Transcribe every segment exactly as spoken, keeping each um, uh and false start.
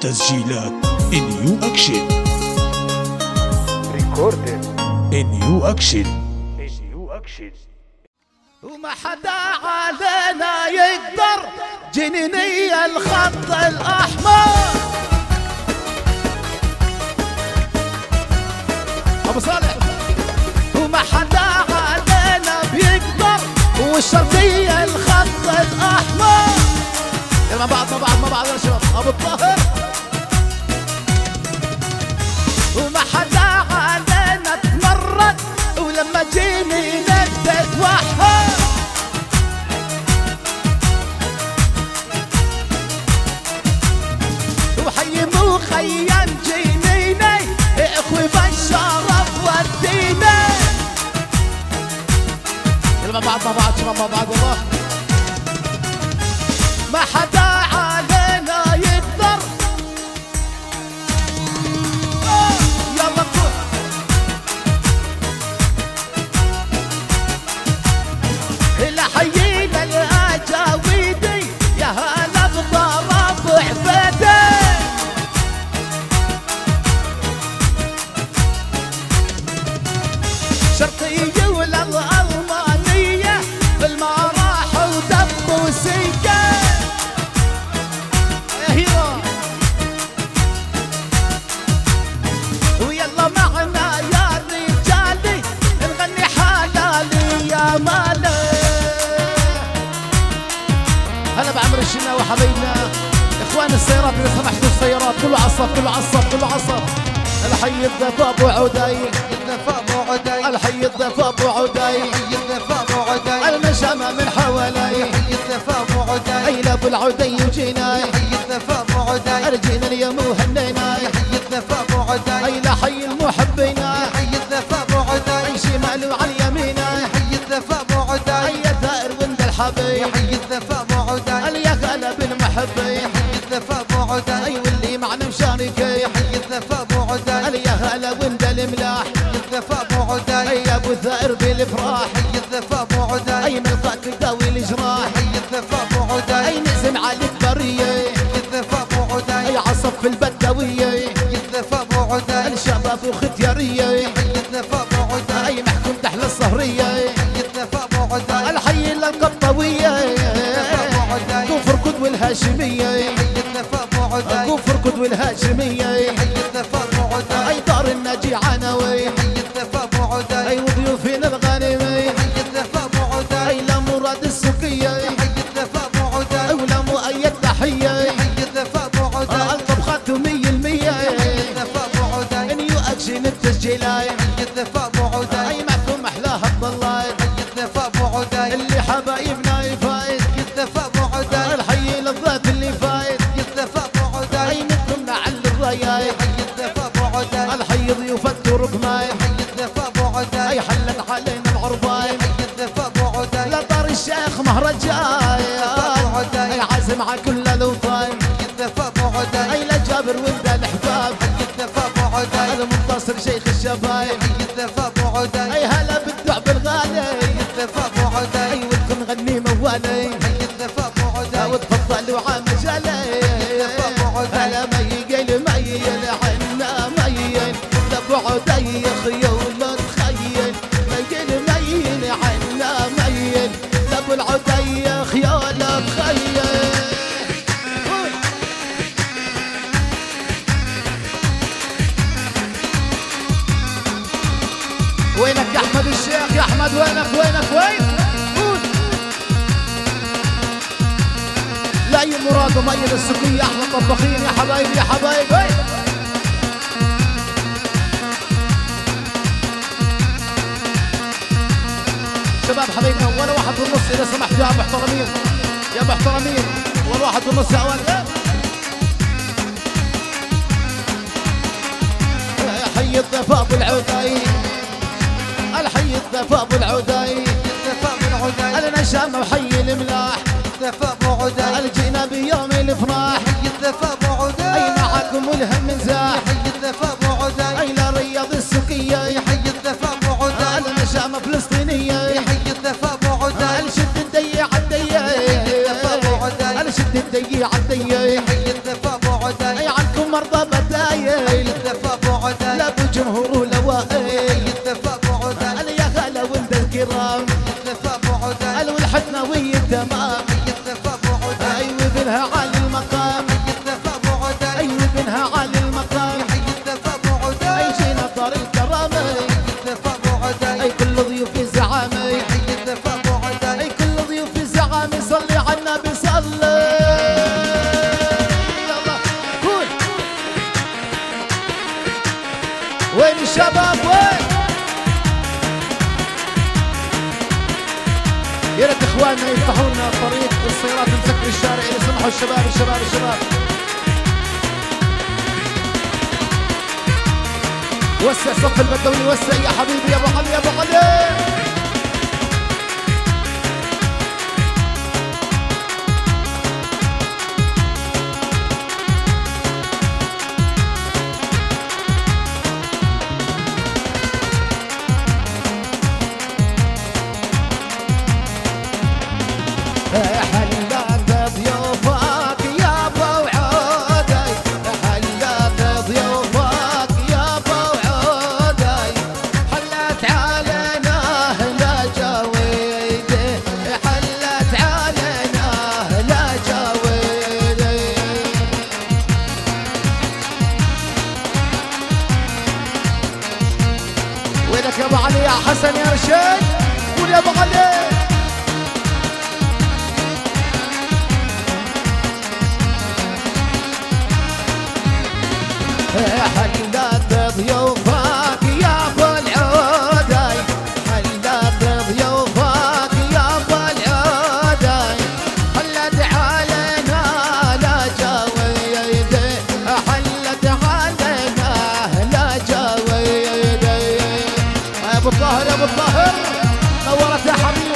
تسجيلات نيو أكشن ريكوردد نيو أكشن نيو أكشن. وما حدا علينا يقدر جنيني الخط الأحمر. أبو صالح وما حدا علينا بيقدر والشرقية الخط الأحمر. يلا مع بعض مع بعض مع بعض يا شباب. أبو الطاهر وما حدا علينا تمرد ولما جيني ندت وحر. وحي مخيم جنيني اخوي بالشرف والديني. يلا مع بعض مع بعض شباب مع بعض. والله ما حدا علينا يقدر. يلا نقول إلا حيينا الأجاويدي يا هلا بضرب عبيدي. شرقية ولا الألمانية بالمراح ودب وسيكة. يا هيرو ويلا معنا يا رجالي نغني حلالي يا مالي. هلا بعمر الشنا وحبايبنا اخوان السيارات اذا سمحتوا السيارات كله عصب كله عصب كله عصب. الحي الضيف ابو عدي الضيف ابو عدي الحي الضيف ابو عدي الضيف ابو عدي المشامة من حوالي الضيف ابو عدي اي ابو العدي وجينا الضيف ابو عدي ارجينا اليوم وهنينا الضيف ابو عدي اي لحي المحبين الضيف ابو عدي اي شمال وعلى اليمين الضيف ابو عدي اي ثائر ولد الحبيب الضيف ابو عدي اليا غلا بالمحبين الضيف ابو عدي اي واللي معنا مشاركين الضيف ابو عدي اليا غلا ولد الملاح الضيف ابو عدي اي ابو ثائر بالافراح الضيف ابو عدي اي ملقاك تداوي الجراح الضيف ابو عدي اي نسم على الكبريه الضيف ابو عدي اي عصب في البدويه الضيف ابو عدي الشباب وختياريه الضيف ابو عدي اي محكوم تحل الصهريه الضيف ابو عدي الحي للقطويه قوف ركض والهاشميه الضيف ابو عدي قوف ركض والهاشميه الضيف ابو عدي اي دار الناجي عناوي الضيف ابو عدي اي وضيوفين الغانمي الضيف ابو عدي اي لا مراد السكيه الضيف ابو عدي اي ولا مؤيد تحيه الضيف ابو عدي الطبخات مية المية الضيف ابو عدي نيو اكشن التسجيلاي الضيف ابو عدي اي معكم احلاها الضلاي الضيف ابو عدي اللي حبايبنا يفايد الضيف ابو عدي الحي للضيف اللي فايد الضيف ابو عدي اي منكم نعل الراياي الضيف ابو عدي الحي ضيوف الترك ماي الضيف ابو عدي اي حلت علينا العرباي الضيف ابو عدي لا طار الشيخ مهرجاي اي عازم على كل الاوطان الضيف ابو عدي اي لجابر ولد الاحباب الضيف ابو عدي المنتصر شيخ الشبايب الضيف ابو عدي اي هلا بالدعب الغالي الضيف ابو عدي اي ودكم نغني موالي الضيف ابو عدي وتفضلوا على مجالي هلا ميل ميل عنا ميل لابو عدي خيول تخيل ميل ميل عنا ميل لابو العدي خيول تخيل. وينك يا احمد الشيخ يا احمد وينك وينك وين؟ قول. لا اي مراد وميل السكية احمد طباخين يا حبايبي يا حبايبي. شباب حبايبنا ولا واحد ونص اذا سمحتوا يا محترمين يا محترمين ولا واحد ونص يا اولاد. يا حي الضيف ابو العدي الحي الضيف ابو العدي الضيف ابو عدي النشامة وحي الملاح الضيف ابو عدي الجينا بيوم الافراح الضيف ابو عدي اي معاكم والهم مزاح الضيف ابو عدي اي لا رياض السكية الضيف ابو عدي النشامة فلسطينية الضيف ابو عدي الشد الدي عالدي الشد الدي عالدي الضيف ابو عدي اي عنكم المقام حي الدفا ابو عدي اي بنها عالي المقام حي الدفا ابو عدي اي جينا دار الكرامة حي الدفا ابو عدي اي كل ضيوفي زعامة حي الدفا ابو عدي اي كل ضيوفي زعامة صلي على النبي صلي يلا قول وين الشباب وين يا ريت اخواننا يفتحوا لنا طريق السيارات مسكر الشارع يسمحوا الشباب الشباب الشباب وسع صف البدوي وسع يا حبيبي يا ابو علي يا ابو علي حلات ضيوفك يا ابو عودي حلات ضيوفك يا ابو عودي حلت علينا لا جويدي حلت علينا لا جويدي وينك يا ابو علي يا حسن يا رشيد قول يا ابو علي حلات ضيوفك يا ابو العودي حلات ضيوفك يا ابو العودي حلت علينا لا جويدي حلت علينا لا جويدي يا ابو الطاهر يا ابو الطاهر نورت يا حبيبي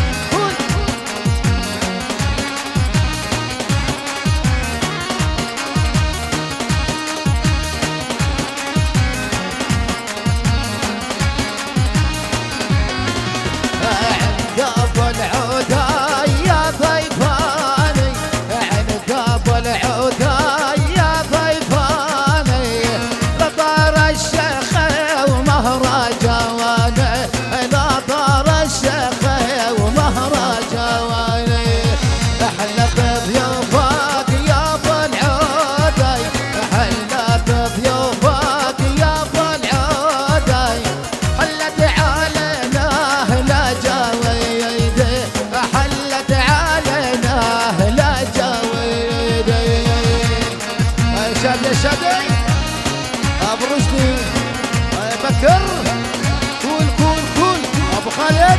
شادي ابو رشدي بكر كول كول كول ابو خالد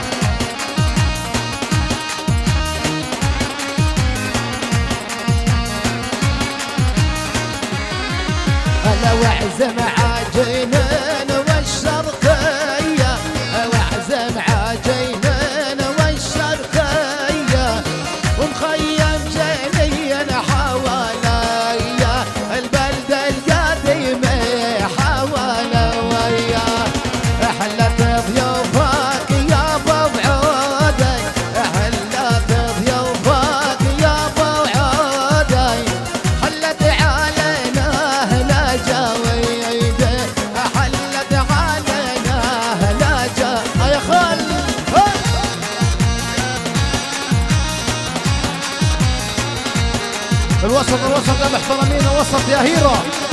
هلا واعزم عجينين والشرقيه واعزم عجينين والشرقيه ومخيم جنين حواليا البلدة القديمة حواليا حلت ضيوفك يا ابو عودي حلت ضيوفك يا ابو عودي حلت علينا لا جويدي حلت علينا لا جويدي يا خال الوسط الوسط يا محترمين الوسط يا هيرو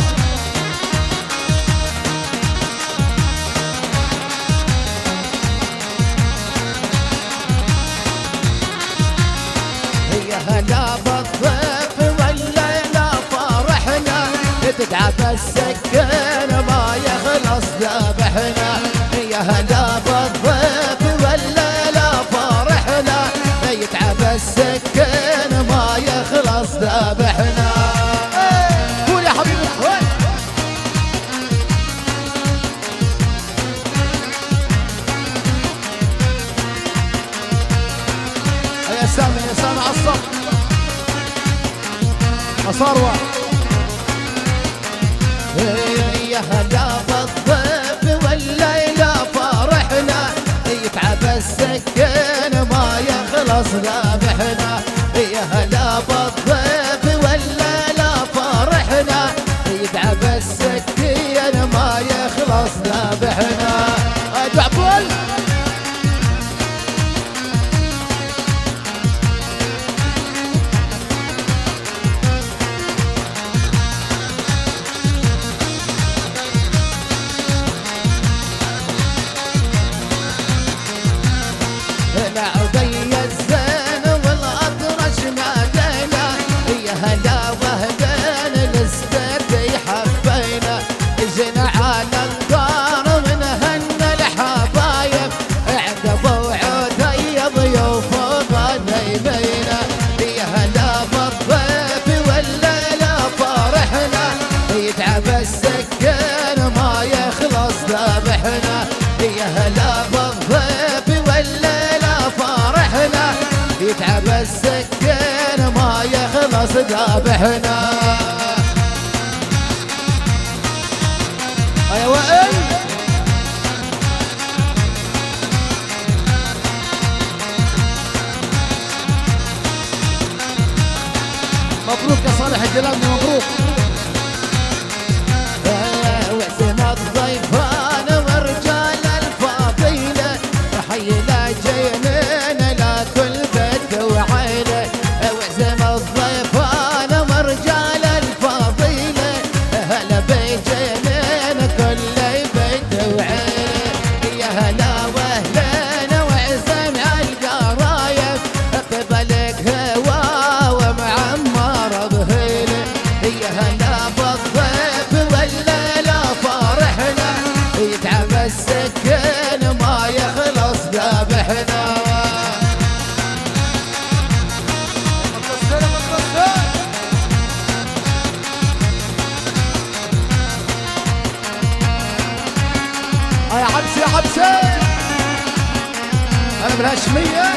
هي هلا بالضيف والليلة فرحنا تتعب السكين ما يخلص ذبحنا هي هلا بالضيف والليلة فرحنا يتعب السكين ما يخلص ذبحنا قول يا حبيبي وين يا سامي يا سامي على الصف أصاروة يا هلا بالضيف والليلة فرحنا يتعب السكين ما يخلص ذبحنا يا هلا بالضيف والليلة فرحنا يتعب السكين ما يخلص ذبحنا دعبول على الدار من هن الحبايب عقبوا عدي ضيوف غنيمينا يا هلا بالضيف والليلة فرحنا يتعب السكين ما يخلص ذبحنا يا هلا بالضيف والليلة فرحنا يتعب السكين ما يخلص ذبحنا. يا وائل مبروك يا صالح الجلالي مبروك. وعزم الضيفان ورجال الفضيلة حينا جينين لا كل بد وعيله وعزم الضيفان ورجال الفضيلة هلا بجينين كل بد وعيله يا هلا واهلين وعزم القرايب قبلك هوا ومعمر بهيله يا هلا بالضيف والليلة فرحنا يتعب السكين ما يخلص ذبحنا. يا عبسي يا عبسي انا بالهاشمية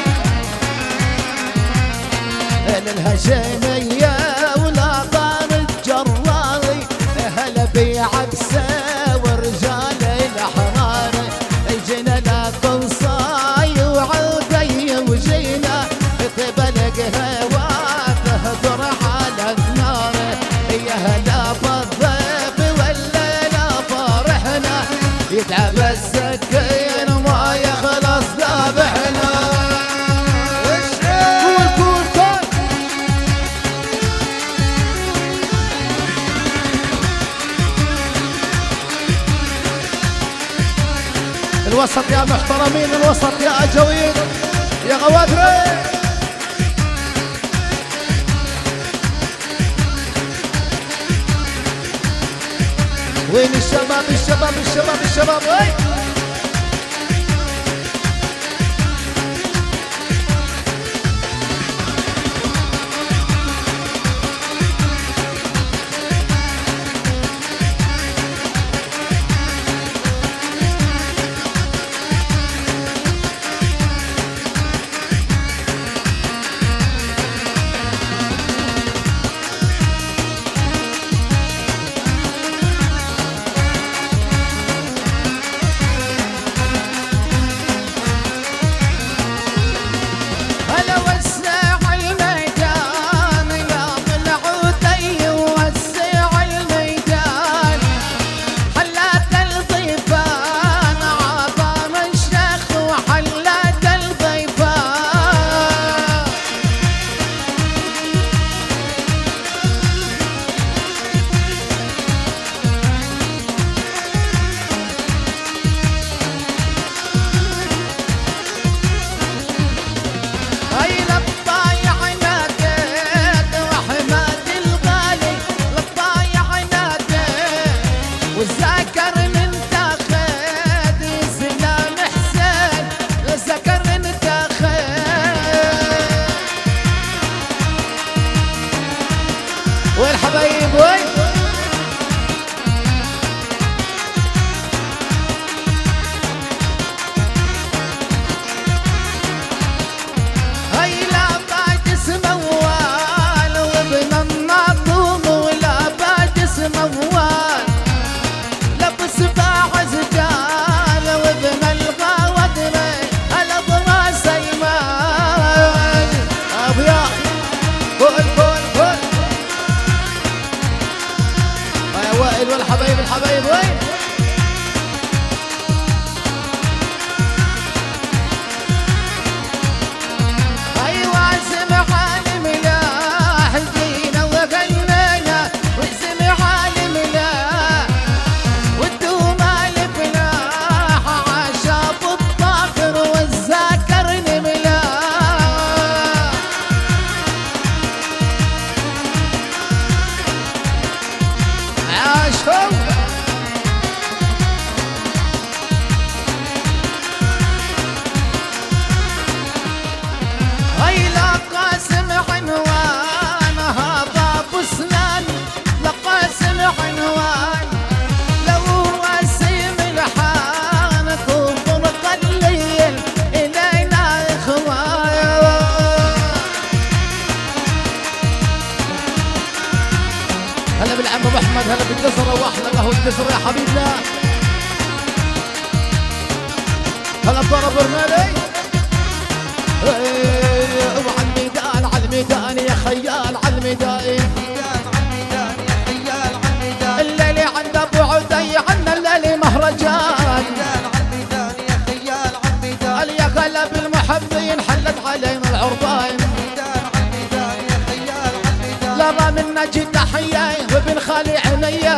الهاشمية ولا طار الجراري هلا بعبسة ورجال الاحرار جينا لكم صاي وعودي وجينا تبلق هوا تهدر على النار يا هلا بالضيف والليلة فرحنا يتعب السكين ما يخلص ذبحنا. كول كول كول الوسط يا محترمين الوسط يا اجوين يا غوادري وين الشباب الشباب الشباب الشباب وين والحبايب وين هاي لا بعد اسمه موال وابن الناطوم ولا بعد اسمه موال لبس باع زجال وابن الغاودري على ضراس ايمان ابيض فول فول فول يا وائل والحبايب الحبايب وين هلا بالعم ابو احمد، هلا بالجزره واحلى قهوه الجزره يا حبيبنا. هلا بضرب برمالي وعلى الميدان، على الميدان يا خيال، على الميدان الليلي عند ابو عدي، عنا الليلي مهرجان يا غلا بالمحبين حلت علينا العربان. لرى منا جد تحيه وابن خالي عينيه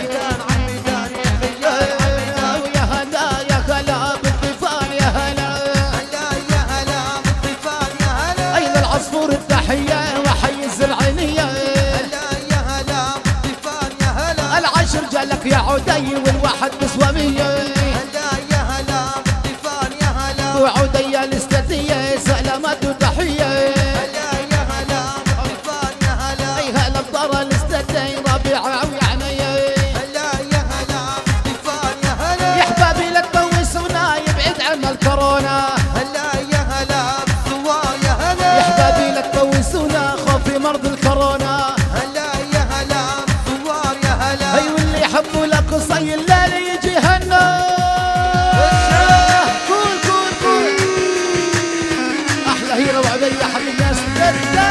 ويا هلا يا غلا بالطيفان يا هلا يا هلا بالطيفان يا هلا اين العصفور التحيه وحي الزرعينيه يا هلا بالطيفان يا هلا العشر جالك يا عدي والواحد بسواميه يا هلا بالطيفان يا هلا وعدي الاستاذيه سلامات وتحيه يا هلا بالطيفان يا هلا اي هلا بدار الاستاذيه ربيعه ويعنيه هلا يا هلا بالطيفان يا هلا يا حبابي لا تبوسونا يبعد عنا الكورونا هلا يا هلا بالثوار يا هلا يا حبابي لا تبوسونا خوفي مرض الكورونا هلا يا هلا بالثوار يا هلا اي واللي يحبوا لك قصي الليل يجي هنا كول كول كول احلى هيرة وعدي يا حبيب الناس جدا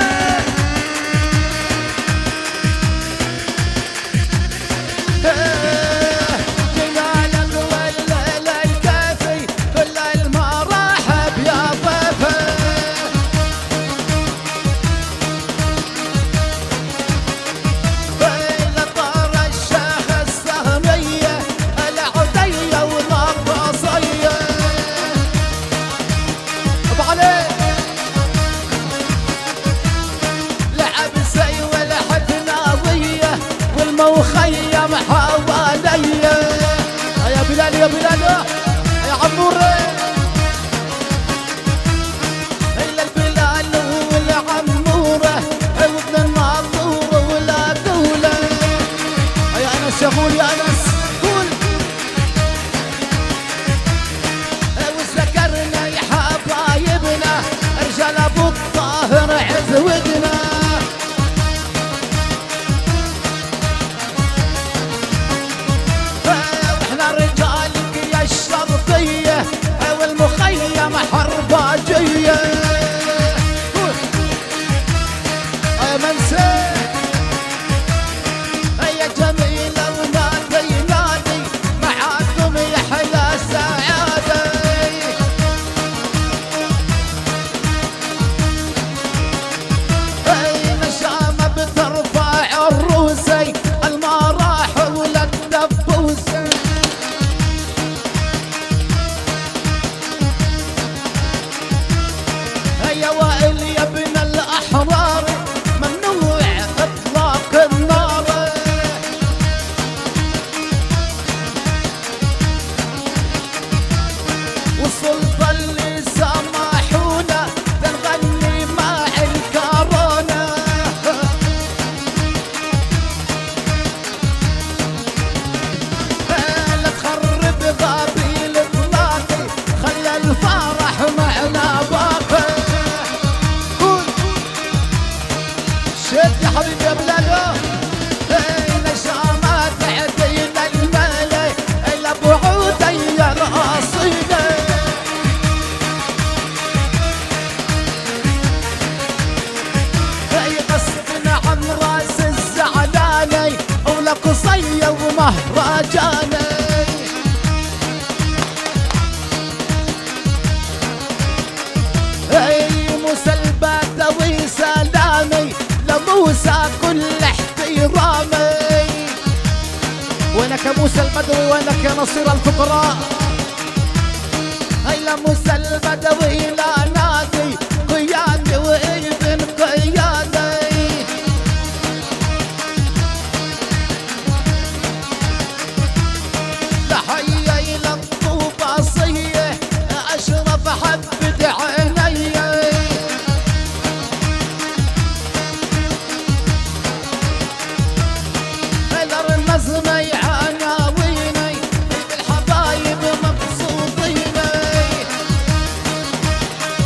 جمالك والليل الكافي كل المراحب يا ضيفي بين طار الشيخ السهمية العدية والنقاصية ابو علي لعب سي ولعب ناوية والمخيم حواليا يا بلال يا بلال يا عمور إلا البلال والعمورة وابن الناطورة ولا دولة يا أنس يا قول يا أنس قول وذكرنا يا حبايبنا رجال أبو الطاهر عزودنا واحنا رجالك يا الشرطية والمخيم حرباجية يا منسي يا جميلة ونادي نادي معاكم يا حلا سعادة نشامة بترفع الروسي المراح ولا الدبوسي يا وائل يا ابن الأحرار ممنوع إطلاق النار والسلطة اللي سمحونا نغني مع الكورونا لا تخرب غابيل اطلاقي خلى الفرح معنا باقي قول شد يا حبيبي يا بلادو نشامات عدينا المالي الا ابو عودي القصيده غصبنا عن راس الزعلاني ولا قصيه ومهرجاني اي موسى البدوي سلامي لموسى كل احترامي وينك يا موسى البدوي وينك يا نصير الفقراء هي لموسى البدوي لا نادي قيادي وابن قيادي لحي الى الطوباصيه اشرف حبة عيني قدر النظمي عناويني بالحبايب مبسوطيني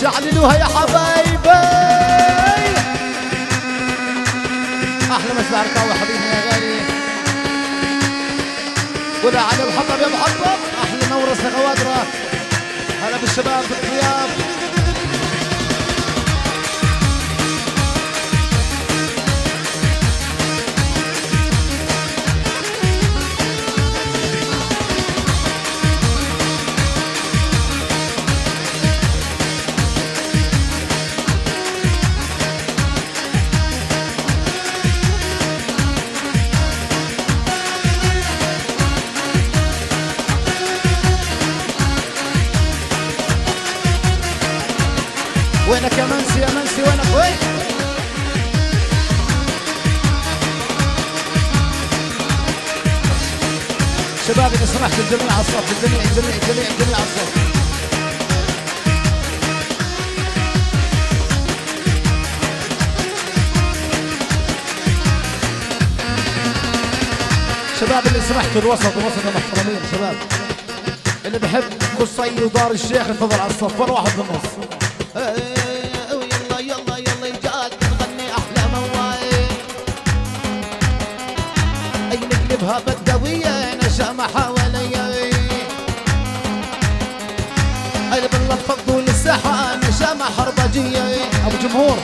شعللوها يا حبايبي. احلى مساء عركاوي حبيبنا يا غالي. ولا على الحطب يا محطب. احلى نورس يا غوادره. هلا بالشباب بالغياب. وينك يا منسي يا منسي وينك وين؟ شباب اذا سمحت الجميع على الصف، الجميع الجميع الجميع الجميع على الصف. شباب اللي سمحتوا الوسط الوسط يا محترمين شباب. اللي بحب قصي ودار الشيخ يتفضل على الصف ولا واحد بالنص. يلا يلا يلا الجاد تغني احلى موال. اي نقلبها بدويه نشامه حواليا. اي بالله تفضوا للساحه نشامه حربجيه. ابو جمهور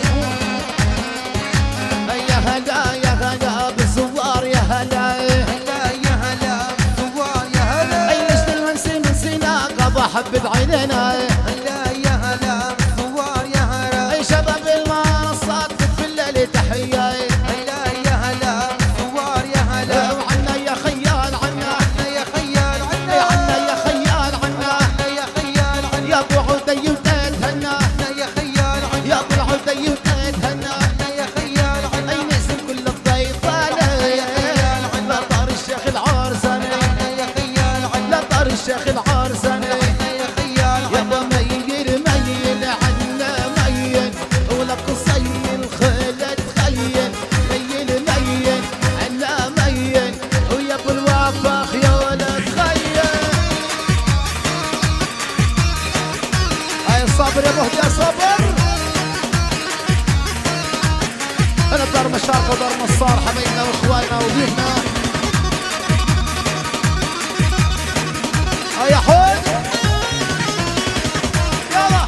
يا هلا يا هلا بالزوار يا هلا هلا يا هلا بالزوار يا هلا. اي نشد المنسي من سيناء قضى حبة عينينا. هلا يا هلا بالزوار يا هلا. اي شباب المنصات في الليل تحية. هلا يا هلا بالزوار يا هلا. وعنا يا خيال عنا عنا يا خيال عنا. عنا يا خيال عنا عنا يا خيال عنا. يا ابو عدي وتهنا. عنا يا خيال عنا. يا ابو العدي وتهنا. عنا يا خيال عنا. اي نسم كل الضيطانة. لا طار الشيخ العرسانة. عنا يا خيال عنا. لا طار الشيخ العرسانة. عنا يا خيال يا عنا. ابو ميل ميل عنا ميل ولا قصي الخيل تخيل. ميل ميل عنا ميل ويا ابو الوفاخ يا ولد خيل. هاي الصبر يا ابو يا صبر. انا دار مشارقه ودار نصار حبايبنا واخواننا وضيوفنا. هاي يا حود يلا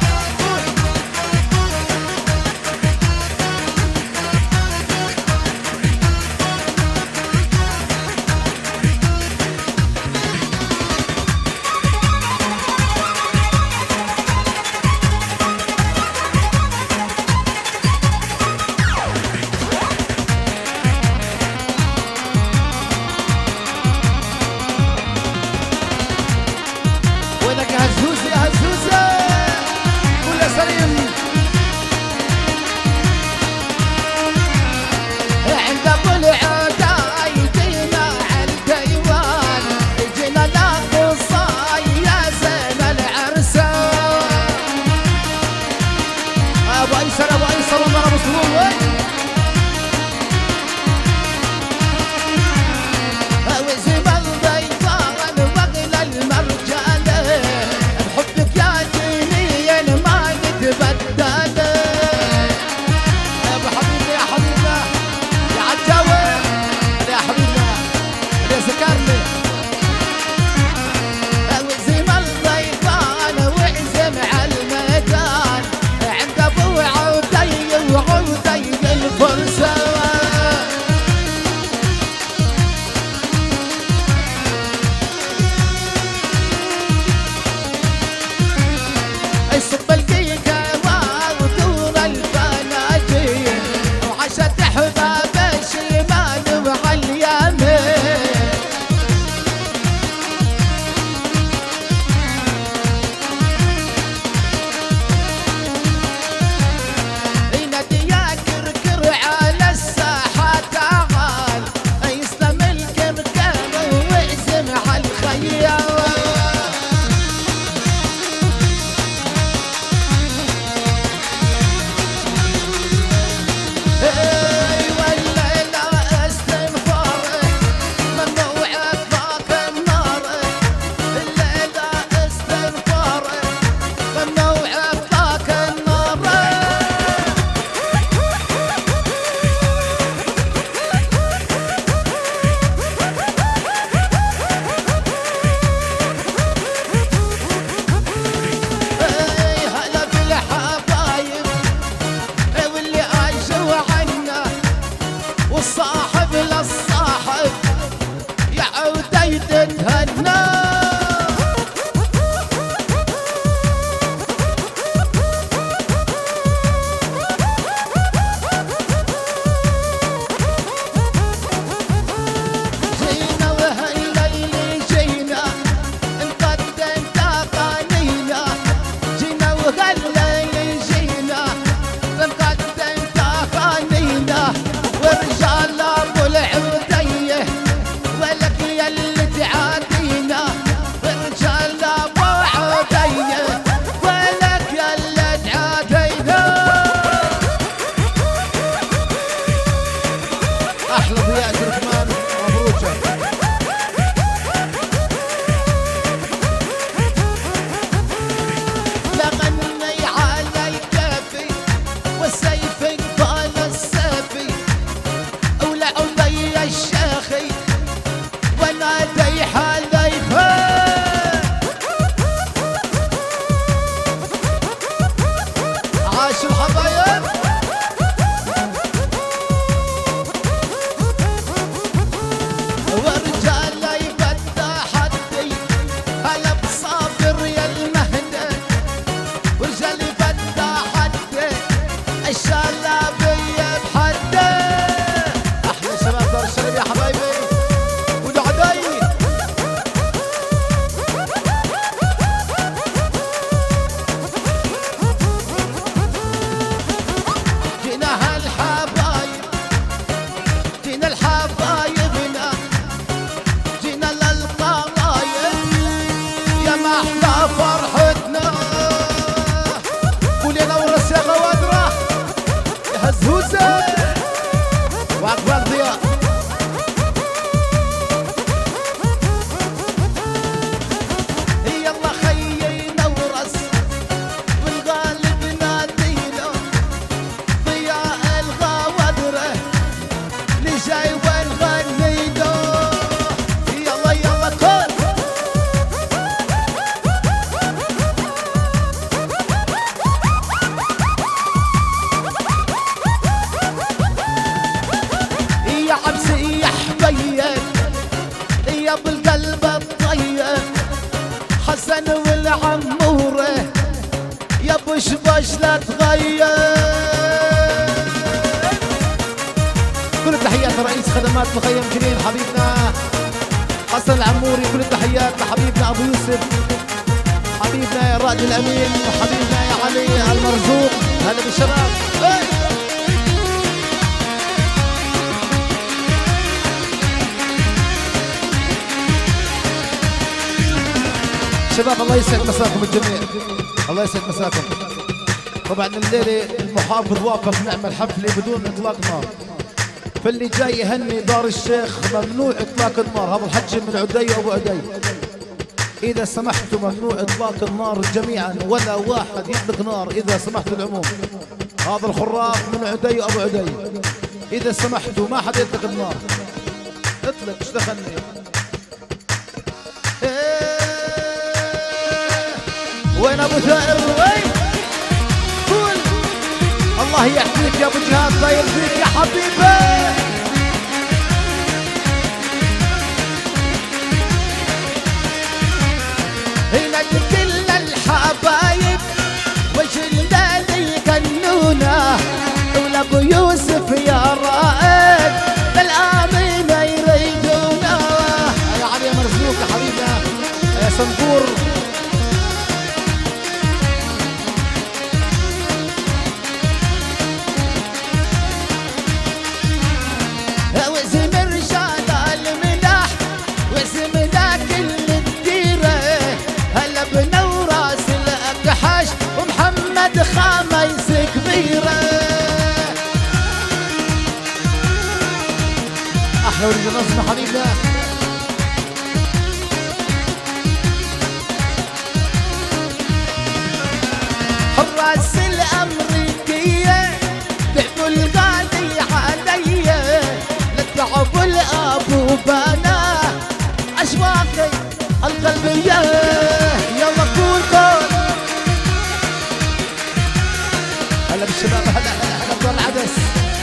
هلا بصابر يا المهدة ورجالي بدها حدة الشلابية بحدة. أحلى شباب دار الشرب يا حبايبي ودعدي. جينا هالحبايب جينا الحبايبنا جينا للقرايب يا محلى فرحتنا. قول يا نورس يا غوادرة يا هزهوزة وعقبال ضياء. يلا خيي نورس والغالب نادينا ضياء الغوادرة اللي جاي ونغني له. يلا يلا كل يا عبسي يا حبيب يا بالقلب الطيب حسن والعمورة يا بشبش لا تغير. كل التحيات لرئيس خدمات مخيم جنين حبيبنا حسن العموري. كل التحيات لحبيبنا ابو يوسف حبيبنا يا رائد الامين وحبيبنا يا علي المرزوق. هلا بالشباب. شباب الله يسعد مساكم الجميع الله يسعد مساكم. طبعا الليله المحافظ وافق نعمل حفله بدون اطلاق نار فاللي جاي يهني دار الشيخ ممنوع اطلاق النار. هذا الحج من عدي وابو عدي اذا سمحتوا ممنوع اطلاق النار جميعا ولا واحد يطلق نار اذا سمحتوا العموم. هذا الخراف من عدي وابو عدي اذا سمحتوا ما حد يطلق النار. اطلق ايش دخلني. وين ابو ثائر وين؟ قول الله يحميك يا ابو جهاد الله يرضيك يا حبيبي. هنا كل الحبايب وجلنا لي يغنونا ولابو يوسف يا رائد بالامينه يريدونا. يا علي يا مرزوق يا حبيبنا يا صنبور. واسم رجال الملاح واسم ذاك الديره هلا بنوراس الاكحاش ومحمد خميس كبيره. احلى ولد نصنا حبيبنا. حراس الامريكيه تعبوا الغالي علي تعب الابو بنا اشواقي القلبيه. يلا قول قول. هلا بالشباب هلا هلا هلا بدور العدس.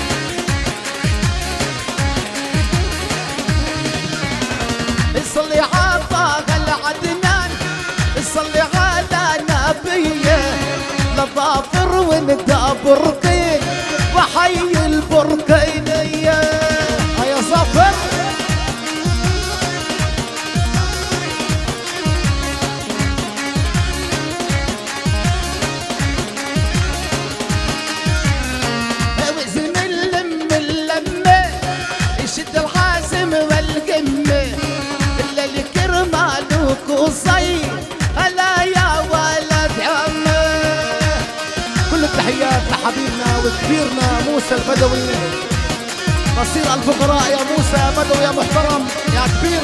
صلي على طه العدنان صلي على نبيه لظافر وندابرقين وحي البرقينيه. يا صفر وزن اللم اللمه يشد العازم والقمه الا الكرمال وقصي هلا يا ولد عمه. كل التحيات لحبيبنا وكبيرنا موسى البدوي نصير الفقراء يا موسى يا بدوي يا محترم يا كبير.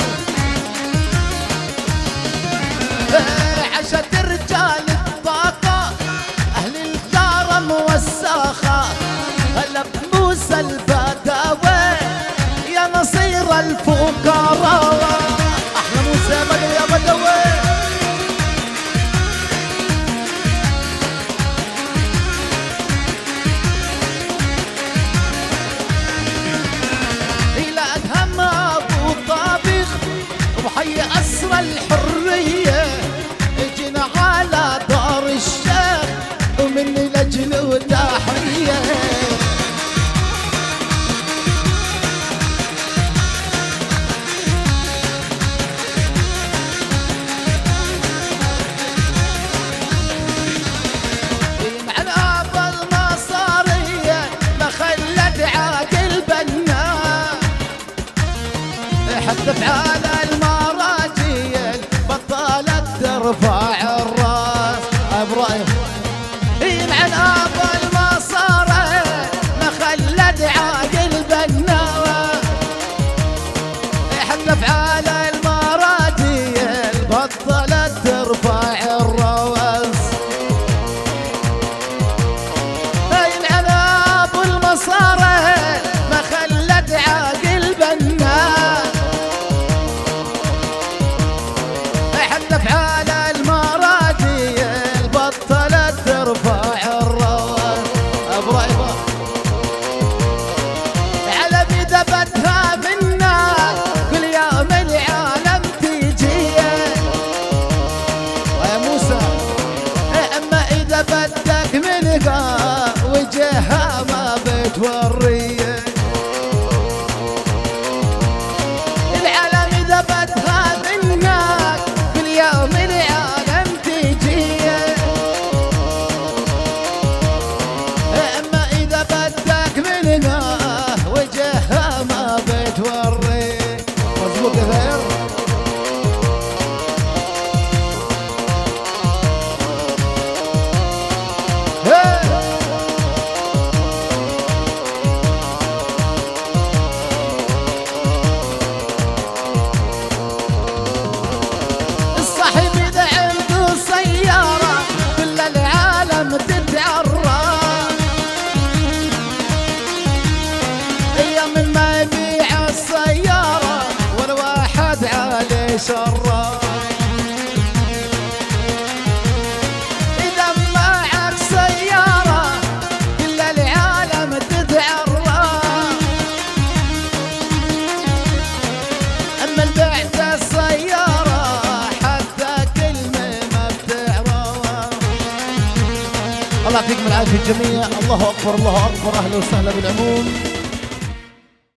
عشت رجال الطاقة أهل الكرم والساخة هلا بموسى البدوي يا نصير الفقراء. أحلى موسى يا بدوي يا بدوي. إلى أدهم أبو طابخ وحي أسرى الحرية منها وجهها ما بتوريه. العالم إذا بدها منك باليوم العالم تجيه، أما إذا بدك منها وجهها ما بتوريه. مظبوط يا غير؟ الصاحب إذا عنده سيارة كل العالم تتعرى، أيام ما يبيع السيارة والواحد عليه شرة. إذا معك سيارة كل العالم تتعرى، أما البعت السيارة حتى كلمة ما بتعرى. الله يعطيكم العافية الجميع. الله أكبر الله أكبر. أهلا وسهلا بالعموم.